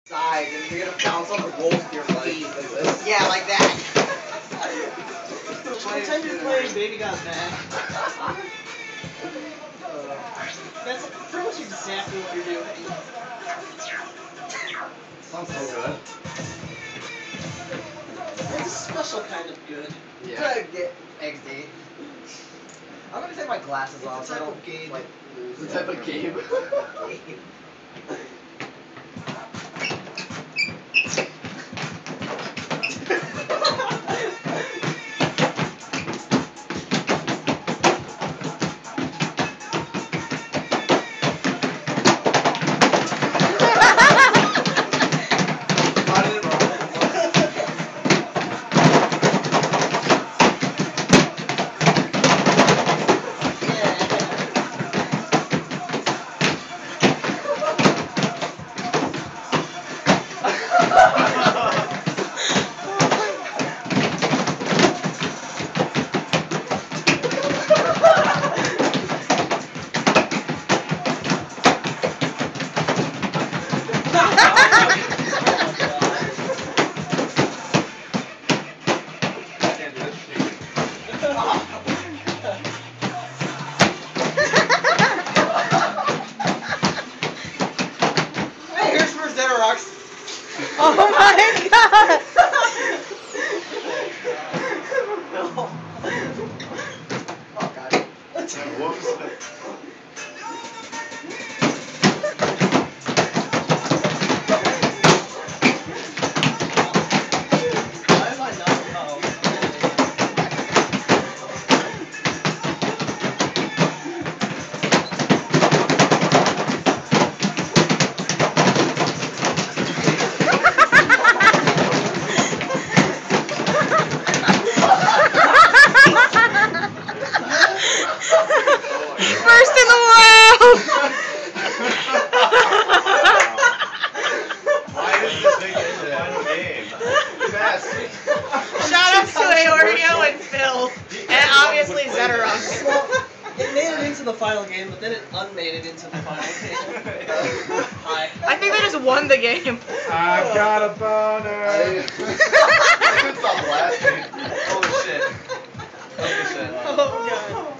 Sides, and you're gonna bounce on the rolls with your feet. Yeah, like that. Pretend you're playing Baby Got Back. That's pretty much exactly what you're doing. Sounds so good. It's a special kind of good. Yeah. Try to get XD. I'm gonna take my glasses off. It's a type of game. Like, It's a type of game. hey, here's for Zetorux. Oh my god! No. Oh god. Whoops. Why am I not? Oh. First in the world! Why is this big in the final game? Best. Shoutouts to Aoreo and ZELLOOO, and obviously Zetorux. Well, it made it into the final game, but then it unmade it into the final game. Hi. I think they just won the game. I've got a boner. I couldn't stop laughing. Holy shit. Holy shit. Oh god.